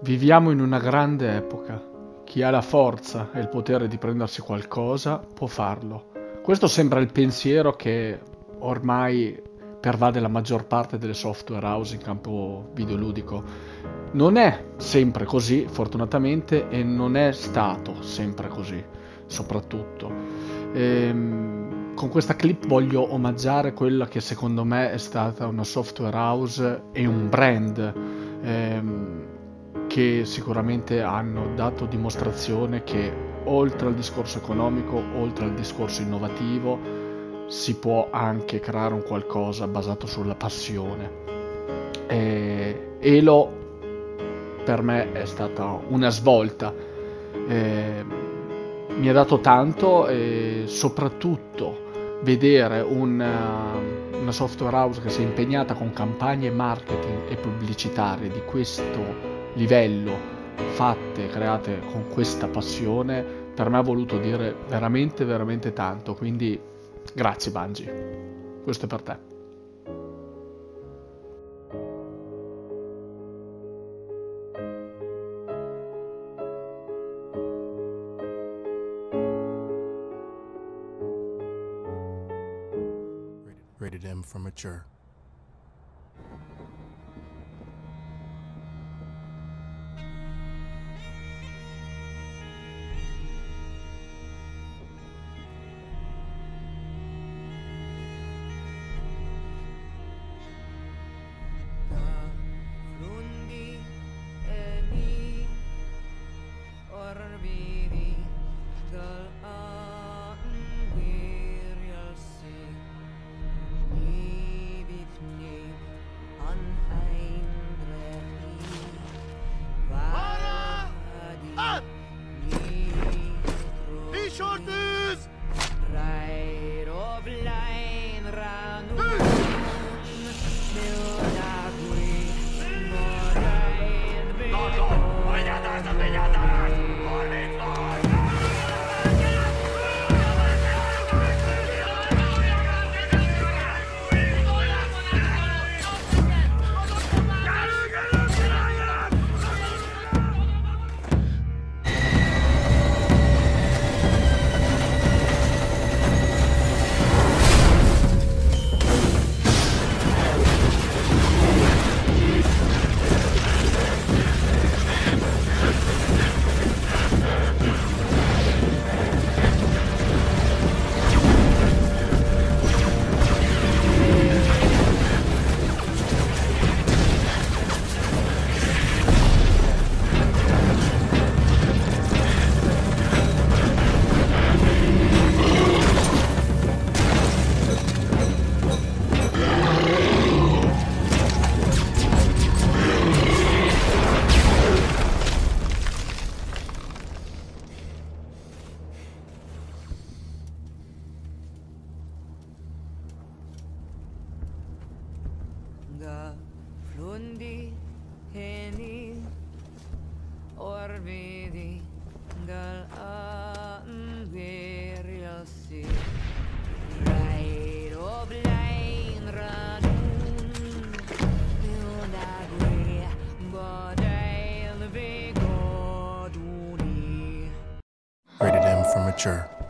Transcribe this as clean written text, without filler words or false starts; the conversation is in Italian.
Viviamo in una grande epoca. Chi ha la forza e il potere di prendersi qualcosa può farlo. Questo sembra il pensiero che ormai pervade la maggior parte delle software house in campo videoludico. Non è sempre così, fortunatamente, e non è stato sempre così, soprattutto. Con questa clip voglio omaggiare quella che secondo me è stata una software house e un brand che sicuramente hanno dato dimostrazione che oltre al discorso economico, oltre al discorso innovativo, si può anche creare un qualcosa basato sulla passione. Elo per me è stata una svolta, mi ha dato tanto e soprattutto vedere una software house che si è impegnata con campagne marketing e pubblicitarie di questo livello, fatte, create con questa passione, per me ha voluto dire veramente veramente tanto, quindi grazie Bungie, questo è per te. Rated M for mature. Ga flundi heni orvidi gal anveriasi right of line ranun yunagri bodai the big goduni. Rated M for mature.